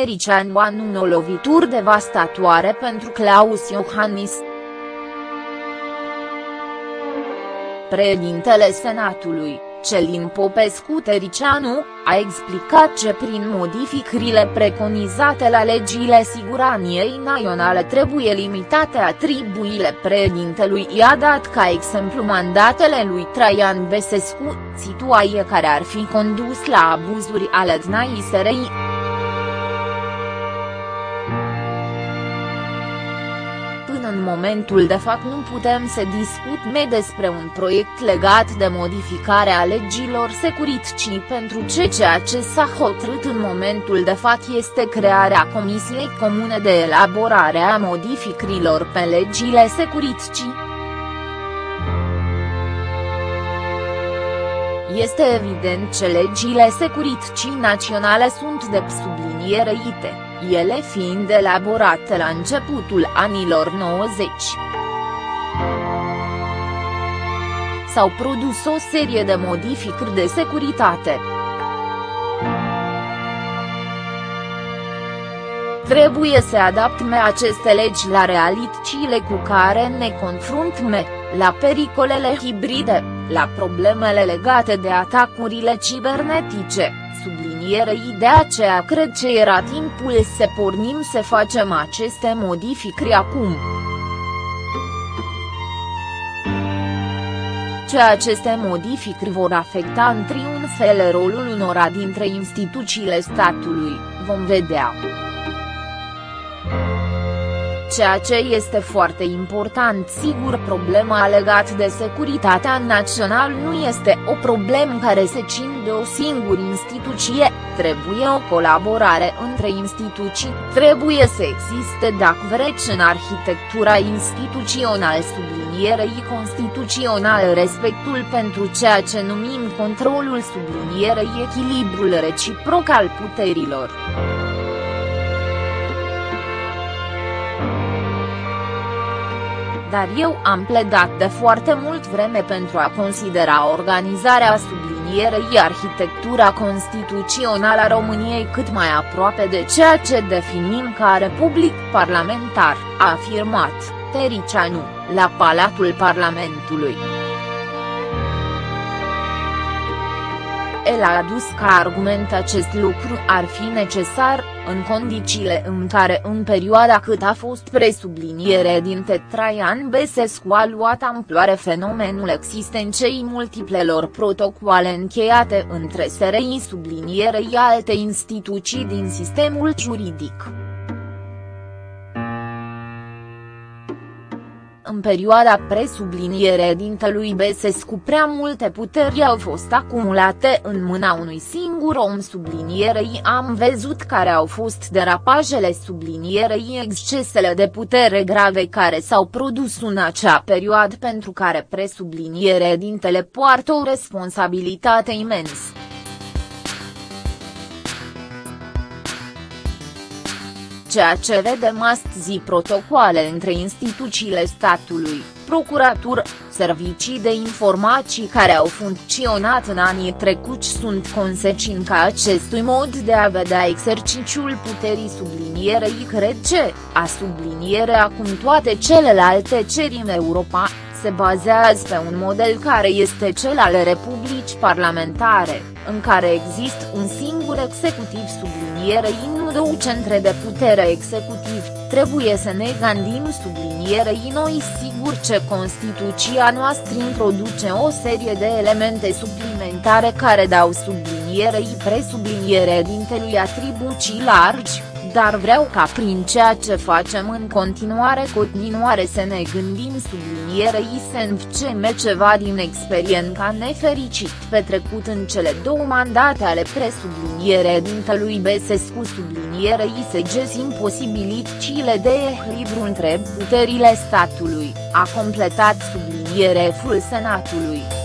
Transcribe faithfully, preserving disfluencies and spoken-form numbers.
Tăriceanu anunță lovituri devastatoare pentru Claus Iohannis. Președintele Senatului, Călin Popescu Tăriceanu, a explicat că prin modificările preconizate la legile siguranței naționale trebuie limitate atribuțiile președintelui. I-a dat ca exemplu mandatele lui Traian Băsescu, situație care ar fi condus la abuzuri ale D N A I S R I. În momentul de fapt nu putem să discutăm despre un proiect legat de modificare a legilor securiticii pentru ce ceea ce s-a hotărât în momentul de fapt este crearea Comisiei Comune de elaborare a modificărilor pe legile securiticii. Este evident că legile securiticii naționale sunt de subliniere I T, ele fiind elaborate la începutul anilor nouăzeci. S-au produs o serie de modificări de securitate. Trebuie să adaptăm aceste legi la realitățile cu care ne confruntăm, la pericolele hibride, la problemele legate de atacurile cibernetice, sublinierei de aceea cred că era timpul să pornim să facem aceste modificări acum. Ce aceste modificări vor afecta într-un fel rolul unora dintre instituțiile statului, vom vedea. Ceea ce este foarte important, sigur, problema legată de securitatea națională nu este o problemă care se ține de o singură instituție, trebuie o colaborare între instituții, trebuie să existe, dacă vreți, în arhitectura instituțională sublinierei constituționale respectul pentru ceea ce numim controlul sublinierei echilibrul reciproc al puterilor. Dar eu am pledat de foarte mult vreme pentru a considera organizarea sublinierei arhitectura constituțională a României cât mai aproape de ceea ce definim ca republic parlamentar, a afirmat Tăriceanu, la Palatul Parlamentului. El a adus ca argument acest lucru ar fi necesar, în condițiile în care în perioada cât a fost presubliniere din Traian Băsescu a luat amploare fenomenul existenței multiplelor protocoale încheiate între S R I sublinierei alte instituții din sistemul juridic. În perioada presubliniere dintelui Băsescu prea multe puteri au fost acumulate în mâna unui singur om sublinierei am văzut care au fost derapajele sublinierei excesele de putere grave care s-au produs în acea perioadă pentru care presubliniere dintele poartă o responsabilitate imensă. Ceea ce vedem astăzi protocoale între instituțiile statului, procuratură, servicii de informații care au funcționat în anii trecuți sunt consecința acestui mod de a vedea exercițiul puterii sublinierei cred că, a sublinierea cum toate celelalte țări în Europa, se bazează pe un model care este cel al republicii parlamentare, în care există un singur executiv sublinierei nu două centre de putere executiv, trebuie să ne gândim sublinierei noi sigur ce Constituția noastră introduce o serie de elemente suplimentare care dau sublinierei presubliniere dintelui atribuții largi, dar vreau ca prin ceea ce facem în continuare continuare să ne gândim sublinierei să învățăm ceva din experiența nefericit petrecut în cele două mandate ale presubliniere dintelui Băsescu sublinierei să găsim posibilitățile de echilibru între puterile statului, a completat subliniereful Senatului.